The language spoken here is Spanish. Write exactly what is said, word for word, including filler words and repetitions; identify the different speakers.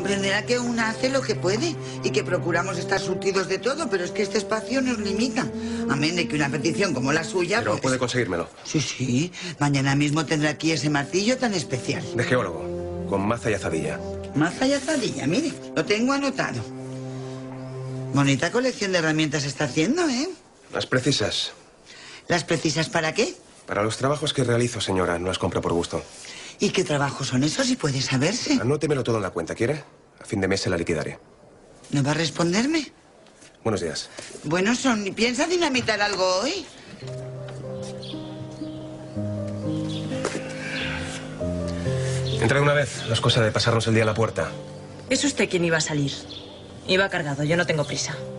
Speaker 1: comprenderá que una hace lo que puede y que procuramos estar surtidos de todo, pero es que este espacio nos limita. Amén de que una petición como la suya...
Speaker 2: Pero
Speaker 1: pues...
Speaker 2: puede conseguírmelo.
Speaker 1: Sí, sí. Mañana mismo tendrá aquí ese martillo tan especial.
Speaker 2: De geólogo, con maza y azadilla.
Speaker 1: Maza y azadilla, mire. Lo tengo anotado. Bonita colección de herramientas está haciendo, ¿eh?
Speaker 2: Las precisas.
Speaker 1: ¿Las precisas para qué?
Speaker 2: Para los trabajos que realizo, señora. No las compro por gusto.
Speaker 1: ¿Y qué trabajos son esos, si puede saberse?
Speaker 2: Anótemelo todo en la cuenta, ¿quiere? A fin de mes se la liquidaré.
Speaker 1: ¿No va a responderme?
Speaker 2: Buenos días.
Speaker 1: Buenos son. ¿Y piensa dinamitar algo hoy?
Speaker 2: Entra de una vez. No es cosa de pasarnos el día a la puerta.
Speaker 3: ¿Es usted quien iba a salir? Iba cargado, yo no tengo prisa.